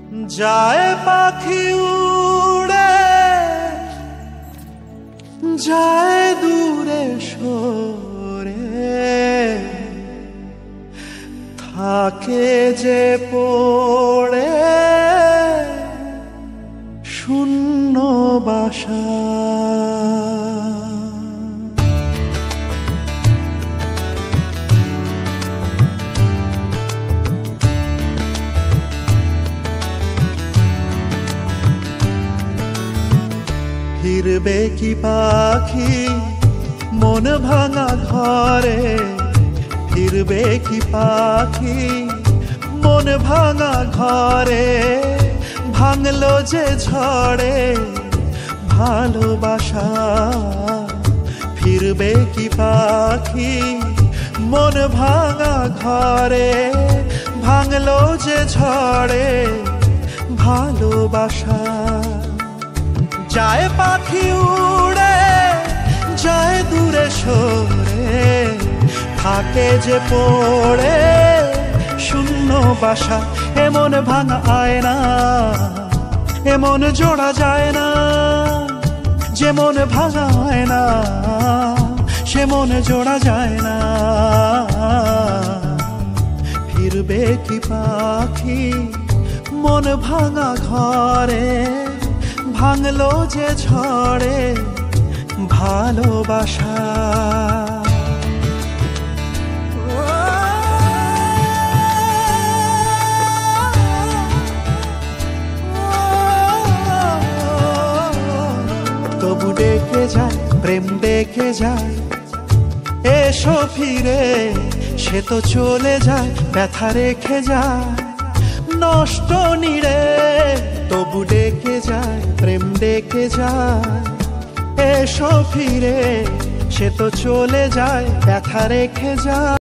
যায় পাখি উড়ে যায় দূরে সরে, থাকে যে পড়ে শূন্য বাসা। ফিরবে কি পাখি মন ভাঙা ঘরে, ফিরবে কি পাখি মন ভাঙা ঘরে, ভাঙলো যে ঝড়ে ভালোবাসা। ফিরবে কি পাখি মন ভাঙা ঘরে, ভাঙলো যে ঝড়ে ভালোবাসা। যায় পাখি উড়ে যায় দূরে সরে, থাকে যে পড়ে শূন্য বাসা। এমন ভাঙা আয়না এমন জোড়া যায় না, যেমন ভাঙা আয়না সে মন জোড়া যায় না। ফিরবে কি পাখি মন ভাঙা ঘরে, ভাঙলো যে ঝড়ে ভালোবাসা। তবু ডেকে যায় প্রেম ডেকে যায়, এসো ফিরে সে তো চলে যায় ব্যথা রেখে যায় নষ্ট নিড়ে। তবু ডেকে যায় প্রেম ডেকে যায়, এসো ফিরে সে তো চলে যায় ব্যথা রেখে যায়।